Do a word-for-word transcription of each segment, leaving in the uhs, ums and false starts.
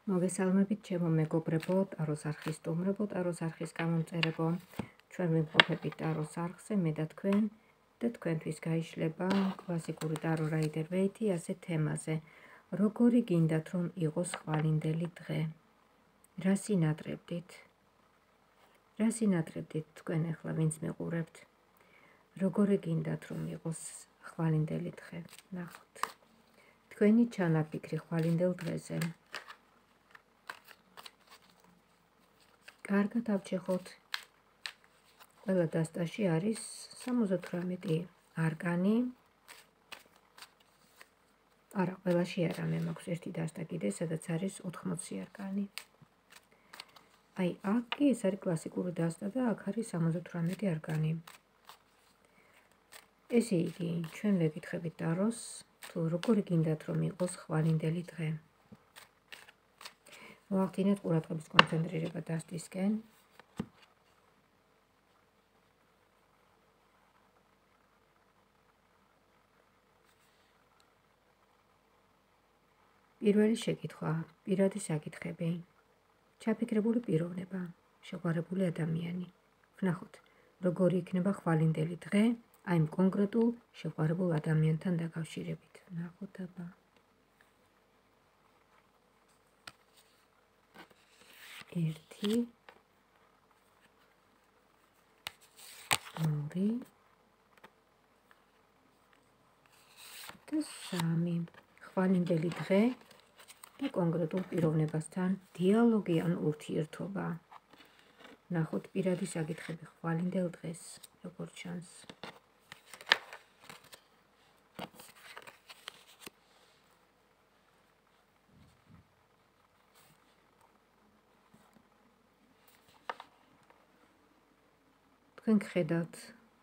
მოგესალმებით ჩემო მეგობრებო, ტაროს არხის სტუმრებო, ტაროს არხის გამომწერებო. ჩვენ ვიმყოფებით ტაროს არხზე, მე და თქვენ და თქვენთვის გაიშლება კლასიკური ტარო რაიდერ ვეითი ასე თემაზე. როგორი გინდათ რომ იყოს ხვალინდელი დღე? რა სინათრებდით? რა სინათრებდით თქვენ ახლა ვინც მეყურებთ? როგორი გინდათ რომ იყოს ხვალინდელი დღე? ნახოთ. თქვენი ჩანაფიქრი ხვალინდელ დღეზე. კარგად ავჩეხოთ. ყველა დასტაში არის სამოცდათვრამეტი არკანი. არა, ყველაში არა, მე მაქვს ერთი დასტა კიდე, სადაც არის ოთხმოცი არკანი. აი, აქ კი ეს არის კლასიკური დასტა და აქ არის სამოცდათვრამეტი არკანი. ესე იგი, ჩვენ ვეკითხებით ტაროს, თუ როგორი გინდათ რომ იყოს ხვალინდელი დღე. მოახდინეთ ყურადღების კონცენტრირება დასტისკენ. პირველი შეკითხვა, პირადი საკითხები, ჩაფიქრებული პიროვნება, შეყვარებული ადამიანი. ვნახოთ, როგორი იქნება ხვალინდელი დღე აი იმ კონკრეტულ შეყვარებულ ადამიანთან დაკავშირებით. ვნახოთ აბა. ერთი, ორი და სამი. ხვალინდელი დღე და კონკრეტულ პიროვნებასთან დიალოგი ან ურთიერთობა. ვნახოთ პირადი საკითხები ხვალინდელ დღეს, როგორ ჩანს. თქვენ გხედავთ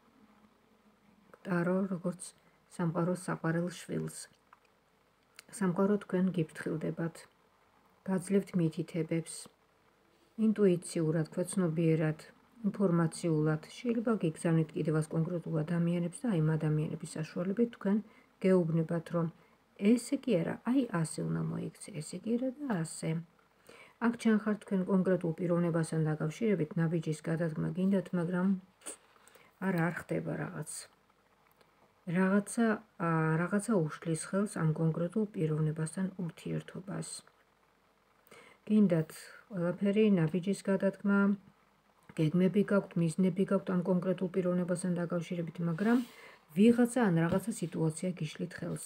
ტარო როგორც სამყაროს საყვარელ შვილს. სამყარო თქვენ გიფრთხილდებათ, გაძლევთ მითითებებს, ინტუიციურად, ქვეცნობიერად, ინფორმაციულად, შეიძლება გიგზავნით კიდევ კონკრეტულ ადამიანებს და აი ამ ადამიანების საშუალებით თქვენ გეუბნებათ, რომ ესე კი არა, აი ასე უნდა მოიქცე, ესე კი არა და ასე. აქ ჩანხართ თქვენ კონკრეტულ პიროვნებასთან დაკავშირებით, ნაბიჯის გადადგმა გინდათ, მაგრამ არა, არ ხდება რაღაც. რაღაცა რაღაცა უშლის ხელს ამ კონკრეტულ პიროვნებასთან ურთიერთობას. გინდათ ყველაფერი ნაბიჯის გადადგმა, გეგმები გაქვთ, მიზნები გაქვთ ამ კონკრეტულ პიროვნებასთან დაკავშირებით, მაგრამ ვიღაცა ან რაღაცა სიტუაცია გიშლით ხელს.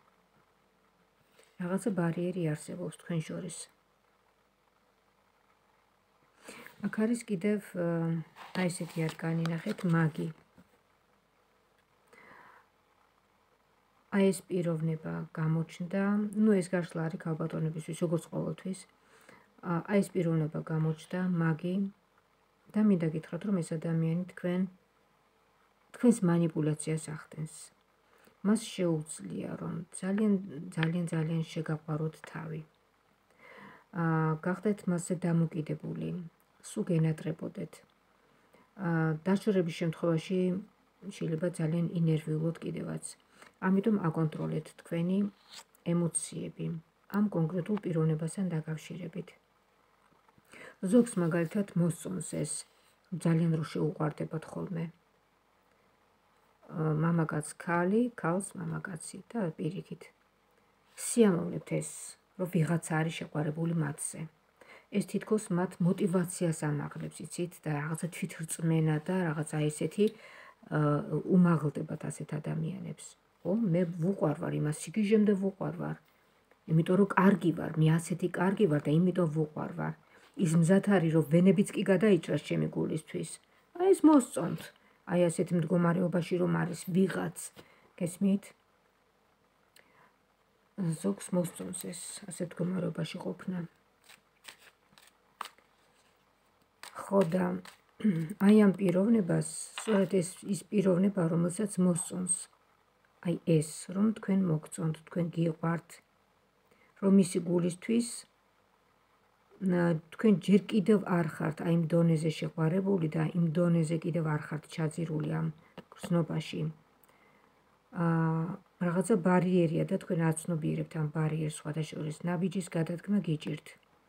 რაღაცა ბარიერი არსებობს თქვენ შორის. აქ არის კიდევ აი ესეთი არკანი, ნახეთ, მაგი. აი ეს პიროვნება გამოჩნდა, ну ეს გაშლა არის ქალბატონებისთვის, როგორც ყოველთვის. აი ეს პიროვნება გამოჩნდა, მაგი და მინდა გითხრათ, რომ ეს ადამიანი თქვენ თქვენს манипуляციას ახდენს. მას შეუძლია, რომ ძალიან ძალიან ძალიან შეგაყვაროთ თავი. აა გახდეთ მასზე დამოკიდებული, სულ გენატრებოდეთ. აა დაშორების შემთხვევაში შეიძლება ძალიან ინერვიულოთ კიდევაც. ამიტომ აკონტროლეთ თქვენი ემოციები ამ კონკრეტულ პიროვნებასთან დაკავშირებით. ზოგს მაგალითად მოსწონს ეს, ძალიან რო შეუყვარდებათ ხოლმე. მამაკაც ქალი, ქალს მამაკაცი და პირიქით. სიამოვნებთ ეს, რომ ვიღაცა არის შეყვარებული მათზე. ეს თითქოს მათ мотиваციას ამაღლებს, იცით, და რაღაცა თვითრწმენა და რაღაცა ესეთი უმაღლდებათ ასეთ ადამიანებს. ო, მე ვუყვარ ვარ იმას, სიგიჟემდე ვუყვარ ვარ. იმიტომ რომ კარგი ვარ, მე ასეთი კარგი ვარ და იმიტომ ვუყვარ ვარ. ის მზად არის, რომ ვენებიც კი გადაიჭრას ჩემი გულისთვის. აი ეს მოსწონთ. აი ასეთ მდგომარეობაში რომ არის ვიღაც, გესმით? ზოგს მოსწონს ეს ასეთ მდგომარეობაში ყოფნა. ხო და აი ამ პიროვნებას, სწორედ ეს ის პიროვნება, რომელსაც მოსწონს. აი ეს, რომ თქვენ მოგწონთ, თქვენ გიყვართ, რომ მისი გულისთვის თქვენ ჯერ კიდევ არ ხართ აი იმ დონეზე შეყვარებული და იმ დონეზე კიდევ არ ხართ ჩაძირული ამ გრძნობაში. აა რაღაცა ბარიერია და თქვენ აცნობიერებთ ამ ბარიერს, სხვათა შორის ნაბიჯის გადადგმა გიჭირთ.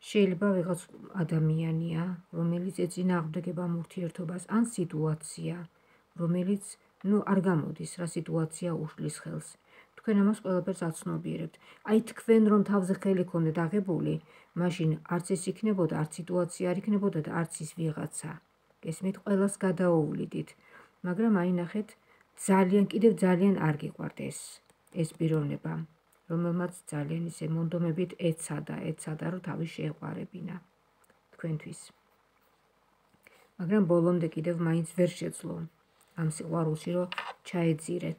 შეიძლება ვიღაც ადამიანია, რომელიც ეწინააღმდეგება ამ ურთიერთობას, ან სიტუაცია, რომელიც ნუ არ გამოდის, რა სიტუაცია უშლის ხელს. თქვენ ამას ყველაფერს აცნობიერებთ. აი თქვენ რომ თავზე ხელი ქონდეთ აღებული, მაშინ არც ეს იქნებოდა, არც სიტუაცია არ იქნებოდა და არც ის ვიღაცა. გესმით, ყველას გადაუვლიდით. მაგრამ აი ნახეთ, ძალიან კიდევ ძალიან არ გიყვართ ეს ეს პიროვნება, რომელმაც ძალიან ისე მონდომებით ეცადა, ეცადა რომ თავი შეეყვარებინა თქვენთვის. მაგრამ ბოლომდე კიდევ მაინც ვერ შეძლო ამ სიყვარულში რომ ჩაეძირეთ.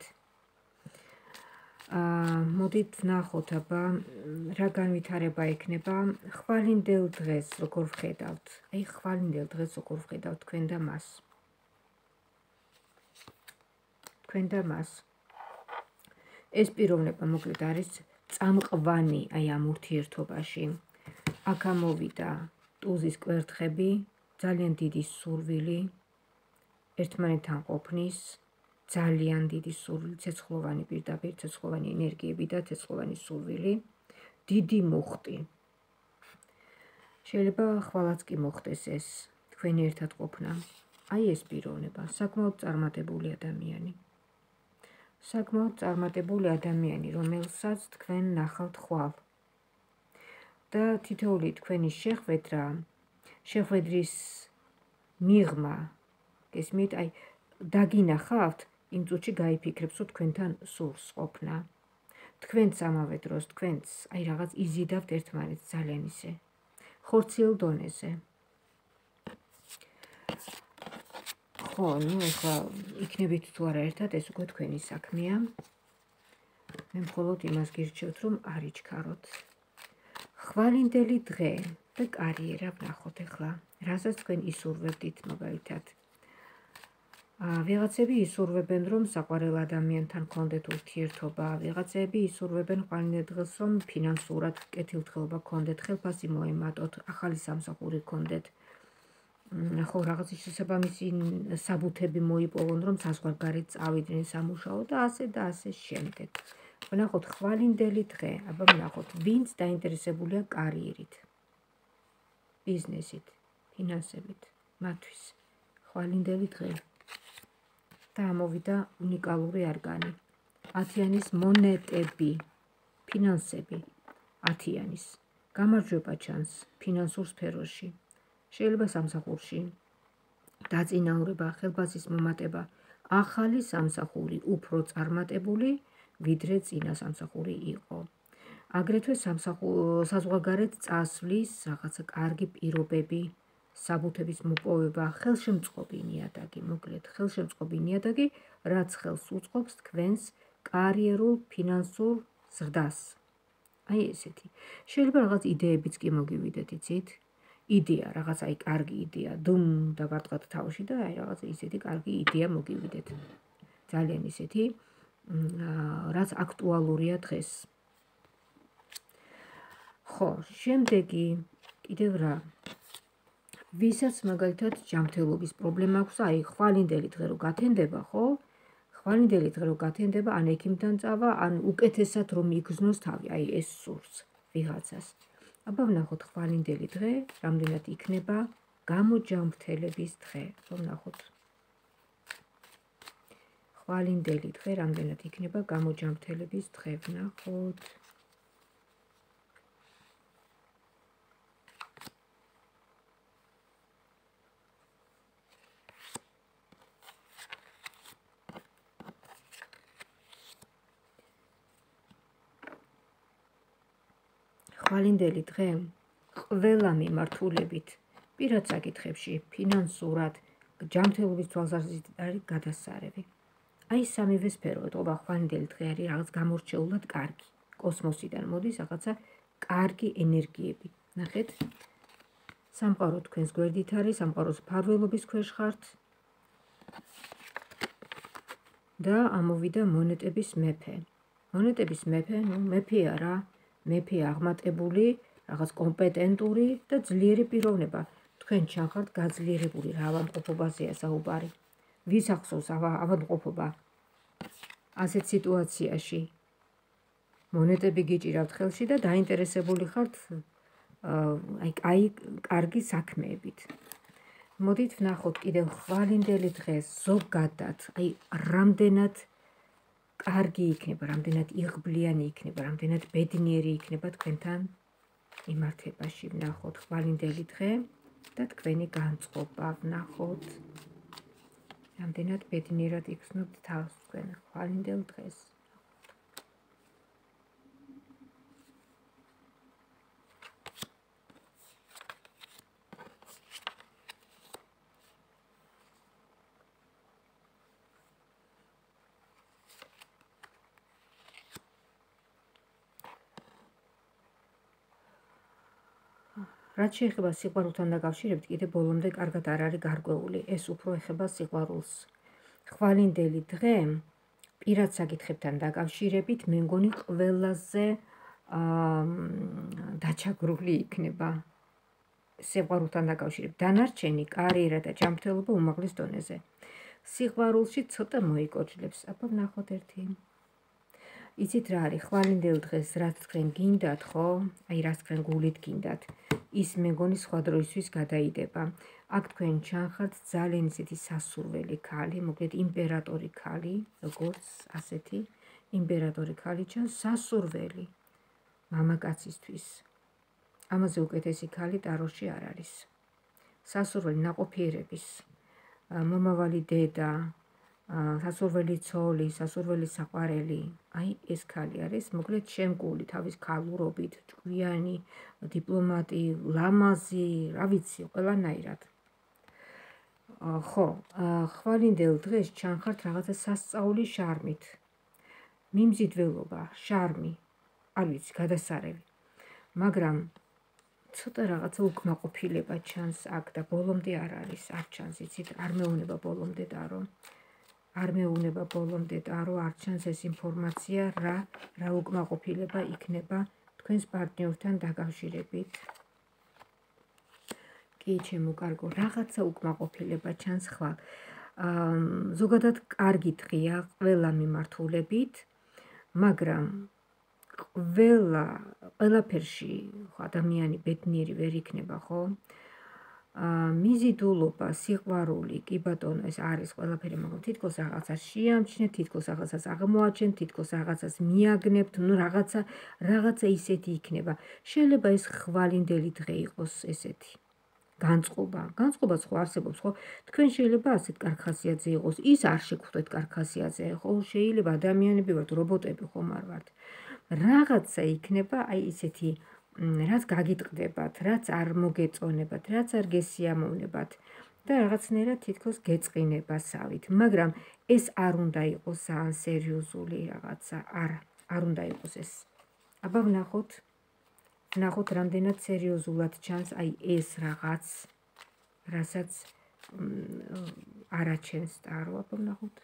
მოდით ვნახოთ აბა რა განვითარება ექნება ხვალინდელ დღეს როგორ ვხედავთ. აი ხვალინდელ დღეს როგორ ვხედავთ თქვენ და მას. თქვენ და მას. ეს პიროვნება მოკლედ არის წამყვანი აი ამ ურთიერთობაში. აქ ამოვიდა ტუზის კვერთხები, ძალიან დიდი სურვილი, ერთმანეთთან ყოფნის, ძალიან დიდი სურვილი, ცეცხლოვანი პირდაპირ, ცეცხლოვანი ენერგიები და ცეცხლოვანი სურვილი, დიდი მუხტი. შეიძლება ხვალაც კი მოხდეს ეს თქვენი ერთად ყოფნა. აი ეს პიროვნება, საკმაოდ წარმატებული ადამიანი. საკმაოდ წარმატებული ადამიანი, რომელსაც თქვენ ნახავთ ხვალ. და თითოეული თქვენი შეხვედრა, შეხვედრის მიღმა, გესმით, აი დაგინახავთ, იმ წუთში გაიფიქრებს, რომ თქვენთან სურს ყოფნა. თქვენც ამავე დროს, თქვენც აი რაღაც იზიდავთ ერთმანეთს ძალიან ისე. ხორციელ დონეზე. ხო, ნუ ეხლა იქნებით თუ არა ერთად, ეს უკვე თქვენი საქმეა. მე მხოლოდ იმას გირჩევთ, რომ არ იჩქაროთ. ხვალინდელი დღე და კარიერა ვნახოთ ეხლა, რასაც თქვენ ისურვებდით მაგალითად. ვიღაცები ისურვებენ, რომ საყვარელ ადამიანთან გქონდეთ ურთიერთობა, ვიღაცები ისურვებენ ხვალინდელ დღეს, რომ ფინანსურად კეთილდღეობა გქონდეთ, ხელფასი მოემატოთ, ახალი სამსახური გქონდეთ. ხო, რაღაცის შესაბამისი საბუთები მოიპოვონ, რომ საზღვარგარეთ წავიდნენ სამუშაო და ასე და ასე შემდეგ. ვნახოთ ხვალინდელი დღე, აბა ვნახოთ, ვინც დაინტერესებულია კარიერით, ბიზნესით, ფინანსებით, მათთვის. ხვალინდელი დღე. და ამოვიდა უნიკალური არგანი. ათიანის მონეტები, ფინანსები, ათიანის. გამარჯვება ჩანს ფინანსურ სფეროში. შეიძლება სამსახურში, დაწინაურება, ხელფასის მომატება, ახალი სამსახური, უფრო წარმატებული, ვიდრე წინა სამსახური იყო. აგრეთვე საზღვარგარეთ წასვლის რაღაცა კარგი პირობები, საბუთების მოპოვება, ხელშემწყობი ნიადაგი, მოკლედ ხელშემწყობი ნიადაგი, რაც ხელს უწყობს თქვენს კარიერულ, ფინანსურ ზრდას. აი ესეთი. შეიძლება რაღაც იდეებიც კი მოგივიდეთ, იცით? იდეა, რაღაც აი კარგი იდეა, დუმ დაბარტყათ თავში და აი რაღაც ისეთი კარგი იდეა მოგივიდეთ. ძალიან ისეთი, რაც აქტუალურია დღეს. ხო, შემდეგი კიდევ რა? ვისაც მაგალითად ჯანმრთელობის პრობლემა აქვს, აი ხვალინდელი დღე რო გათენდება, ხო? ხვალინდელი დღე რო გათენდება, ან ექიმთან წავა, ან უკეთესად რომ იგრძნოს თავი, აი ეს სურს ვიღაცას. აბა ვნახოთ ხვალინდელი დღე, რამდენად იქნება გამოჯანმრთელების დღე. ვნახოთ. ხვალინდელი დღე, რამდენად იქნება გამოჯანმრთელების დღე. ვნახოთ. ხვალინდელი დღე ყველა მიმართულებით, პირად საკითხებში, ფინანსურად, ჯანმრთელობის თვალსაზრისით არის გადასარევი. აი სამივე სფერო, ეთქობა ხვალინდელი დღე არის რაღაც გამორჩეულად კარგი. კოსმოსიდან მოდის რაღაცა კარგი ენერგიები. ნახეთ, სამყარო თქვენს გვერდით არის, სამყაროს მფარველობის ქვეშ ხართ და ამოვიდა მონეტების მეფე. მონეტების მეფე, ნუ მეფეა რა. მეფე აღმატებული, რაღაც კომპეტენტური და ძლიერი პიროვნება. თქვენ ჩახართ გაძლიერებული რა ავადმყოფობაზეა საუბარი. ვის ახსოვს ავადმყოფობა? ასეთ სიტუაციაში მონეტები გიჭირავთ ხელში და დაინტერესებული ხართ აი აი კარგი საქმეებით. მოდით ვნახოთ კიდევ ხვალინდელი დღეს ზოგადად, აი რამდენად კარგი იქნება, რამდენად იღბლიანი იქნება, რამდენად ბედნიერი იქნება თქვენთან იმართებაში. ვნახოთ ხვალინდელი დღე და თქვენი განწყობა. ვნახოთ რამდენად ბედნიერად იქნებთ თავს თქვენ ხვალინდელ დღეს. რაც შეეხება სიყვარულთან დაკავშირებით, კიდე ბოლომდე კარგად არ არის გარკვეული. ეს უფრო ეხება სიყვარულს. ხვალინდელი დღე პირად საკითხებთან დაკავშირებით, მე მგონი ყველაზე დაჩაგრული იქნება სიყვარულთან დაკავშირებით. დანარჩენი კარიერა და ჯანმრთელობა უმაღლეს დონეზე. სიყვარულში ცოტა მოიკოჭლებს. აბა ვნახოთ ერთი. იცით რა არის ხვალინდელ დღეს, რაც თქვენ გინდათ, ხო? აი რაც თქვენ გულით გინდათ. ის მე მგონი სხვა დროისთვის გადაიდება. აქ თქვენ ჩანხართ ძალიან ისეთი სასურველი ქალი, მოკლედ იმპერატორი ქალი, როგორც ასეთი იმპერატორი ქალი ჩანს, სასურველი მამაკაცისთვის. ამაზე უკეთესი ქალი ტაროში არ არის. სასურველი ნაყოფიერების, მომავალი დედა, სასურველი ცოლი, სასურველი საყვარელი, აი ეს ქალი არის, მოკლედ შემკული თავის ქალურობით, ჭკვიანი, დიპლომატი, ლამაზი, რა ვიცი, ყველანაირად. ხო, ხვალინდელ დღეს ჩანხართ რაღაცა სასწაული შარმით. მიმზიდველობა, შარმი, არ ვიცი, გადასარევი. მაგრამ ცოტა რაღაცა უკმაყოფილება ჩანს აქ და ბოლომდე არ არის, არ ჩანს, იცით, არ მეუნება ბოლომდე დარო. არ მეუნება ბოლომდე დარო, არ ჩანს ეს ინფორმაცია, რა რა უკმაყოფილება იქნება თქვენს პარტნიორთან დაკავშირებით. კი, ჩემო კარგო, რაღაცა უკმაყოფილება ჩანს ხვალ. ზოგადად კარგი დღეა ყველა მიმართულებით, მაგრამ ყველა ყველაფერში ადამიანი ბედნიერი ვერ იქნება, ხო? მიზიდულობა, სიყვარული, კი ბატონო, ეს არის ყველაფერი, მაგრამ თითქოს რაღაცას შეამჩნევთ, თითქოს რაღაცას აღმოაჩენთ, თითქოს რაღაცას მიაგნებთ, ნუ რაღაცა რაღაცა ისეთი იქნება. შეიძლება ეს ხვალინდელი დღე იყოს ესეთი. განწყობა, განწყობაც ხო არსებობს, ხო? თქვენ შეიძლება ასეთ კარგ ხასიათზე იყოს, ის არ შეგხვდეთ კარგ ხასიათზე, ხო? შეიძლება ადამიანები ვართ, რობოტები ხომ არ ვართ. რაღაცა იქნება, აი ისეთი რაც გაგიტყდებათ, რაც არ მოგეწონებათ, რაც არ გესიამოვნებათ და რაღაცნაირად თითქოს გეწყინებასავით, მაგრამ ეს არ უნდა იყოს ძალიან სერიოზული რაღაცა, არა, არ უნდა იყოს ეს. აბა ვნახოთ, ვნახოთ რამდენად სერიოზულად ჩანს აი ეს რაღაც, რასაც არაჩენს ტარო, აბა ვნახოთ.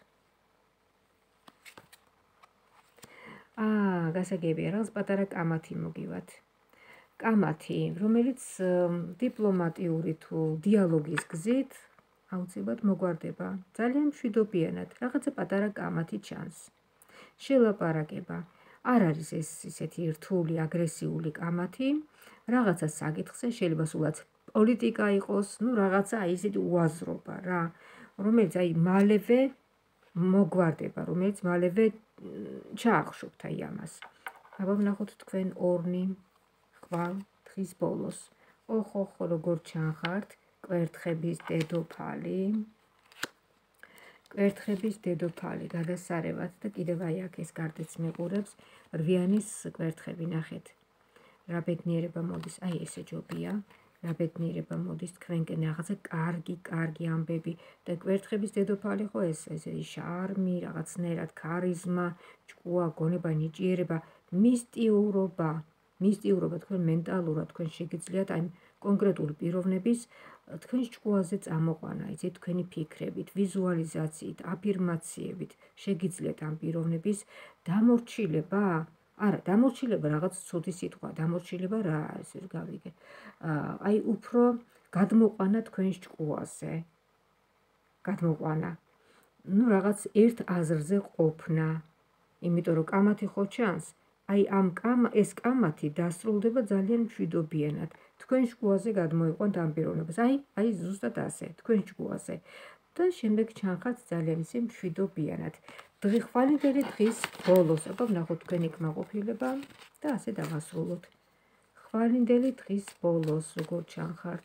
აა, გასაგებია, რაღაც პატარა კამათი მოგივათ. კამათი, რომელიც დიპლომატიური თუ დიალოგის გზით აუცილებლად მოგვარდება. ძალიან მშვიდობიანად, რაღაცა პატარა კამათი ჩანს. შელაპარაკება. არ არის ეს ისეთი რთული, აგრესიული კამათი, რაღაცა საკითხზე, შეიძლება სულაც პოლიტიკა იყოს, ნუ რაღაცა აი ისეთი უაზრობა რა, რომელიც აი მალევე მოგვარდება, რომელიც მალევე ჩაახშობთ აი ამას. აბა ვნახოთ თქვენ ორნი ხვალ დღის ბოლოს. ოხ, ოხ, როგორ ჩანხართ, კვერთხების დედოფალი. კვერთხების დედოფალი გადასარევად და კიდევ აი აქ ეს კარტიც მიყურებს, რვიანის კვერთხები, ნახეთ. რა ბედნიერება მოდის, აი ესე ჯობია. რა ბედნიერება მოდის თქვენკენ, რაღაცა კარგი, კარგი ამბები და კვერთხების დედოფალი ხო ეს ესე შარმი, რაღაცნაირად ქარიზმა, ჭკუა, გონება, ნიჭიერება, მისტიურობა, მისტიურობა თქვენ მენტალურად თქვენ შეგიძლიათ აი კონკრეტული პიროვნების თქვენ ჭკუაზე წამოყვანა, იცით, თქვენი ფიქრებით, ვიზუალიზაციით, აფირმაციებით შეგიძლიათ ამ პიროვნების დამორჩილება. არა, დამორჩილება რაღაც ცუდი სიტყვა, დამორჩილება რა არის, ეს გავიგე. აი უფრო გადმოყვანა თქვენს ჭკუაზე. გადმოყვანა. ნუ რაღაც ერთ აზრზე ყოფნა. იმიტომ რომ კამათი ხო ჩანს, აი ამ კამ ეს კამათი დასრულდება ძალიან მშვიდობიანად. თქვენ შგუაზე გადმოიყვანთ ამ პიროვნებას. აი, აი ზუსტად ასე, თქვენ შგუაზე. და შემდეგ ჩანხართ ძალიან ისე მშვიდობიანად. დღე ხვალინდელი დღის ბოლოს, აბა ვნახოთ თქვენი კმაყოფილება და ასე დავასრულოთ. ხვალინდელი დღის ბოლოს როგორ ჩანხართ?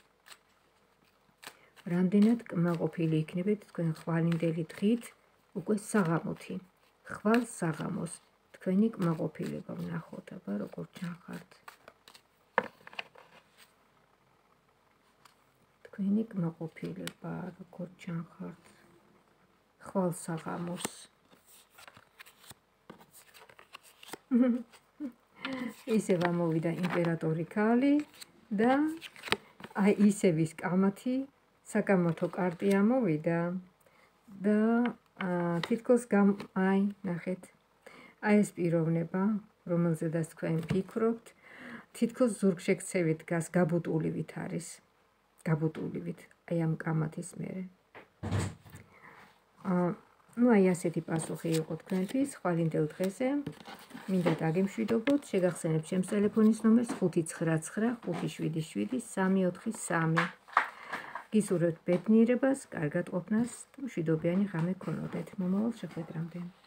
რამდენად კმაყოფილი იქნებით თქვენ ხვალინდელი დღით უკვე საღამოთი. ხვალ საღამოს თქვენი კმაყოფილება ვნახოთ, აბა როგორ ჩანხართ. თქვენი კმაყოფილება როგორ ჩანხართ. ხვალ საღამოს. ისევ ამოვიდა იმპერატორი ქალი და აი ისევ ის კამათი საკამათო კარტი ამოვიდა და თითქოს აი ნახეთ აი ეს პიროვნება რომელზედაც თქვენ ფიქრობთ თითქოს ზურგშექცევით დგას გაბუტულივით არის გაბუტულივით აი ამ კამათის მერე ну აი ასეთი პასუხი იყო თქვენთვის ხვალინდელ დღეზე მინდა დაგემშვიდობოთ შეგახსენებთ ჩემს ტელეფონის ნომერს ხუთი ცხრა ცხრა ხუთი შვიდი შვიდი სამი ოთხი სამი გისურვებთ ბედნიერებას, კარგად ყოფნას და მშვიდობიანი ღამე გქონოდეთ. მომავალ შეხვედრამდე.